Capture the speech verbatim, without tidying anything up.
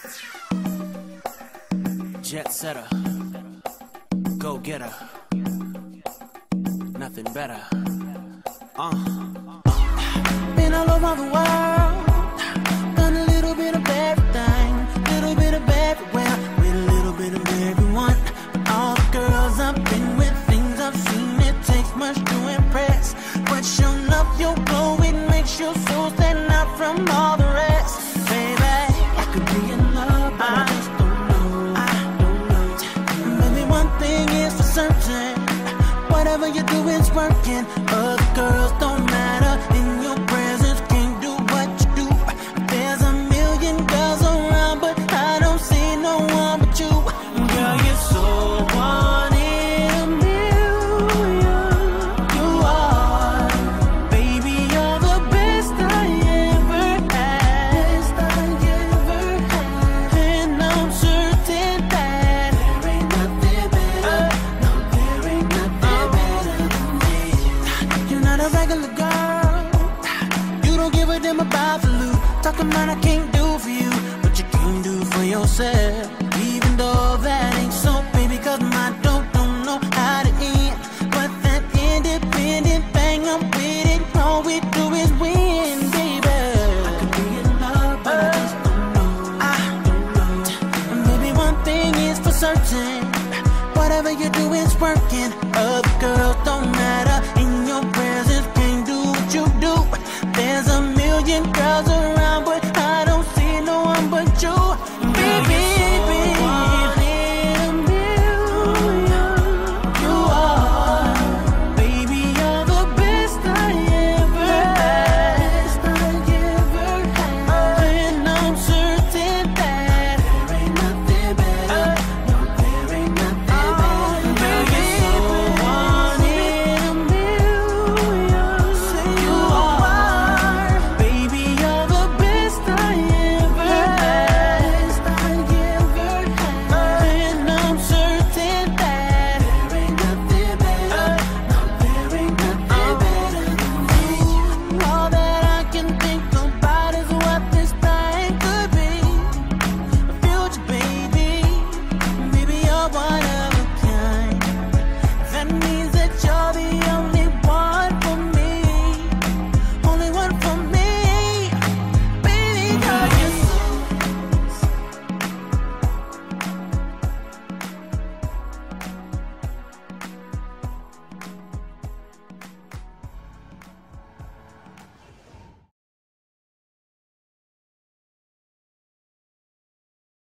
Jet setter, go getter, nothing better. Uh. Been all over the world, done a little bit of everything, little bit of everywhere, with a little bit of everyone. But all the girls I've been with, things I've seen, it takes much to impress. But sure enough, your glow, it makes your soul stand out from all the rest. Baby, I could be in love, but I just don't know. I don't know. Baby, one thing is for certain, whatever you do is working. Other girls don't matter, in your presence can't do what you do. There's a million girls around, but I don't see no one but you. Girl, you're so one in a million. You are, baby, you're the best I ever had. Best I ever had. And I'm certain that there ain't nothing better. No, there ain't nothing better than this. You're not a regular girl. You don't give a damn about the loot. Talking about I can't do for you what you can do for yourself. Even though that ain't so, baby, cause my dope don't know how to end. But that independent thing, I'm with it. All we do is win, baby. I could be in love, but I just don't know. I don't know. And maybe one thing is for certain, whatever you do is working.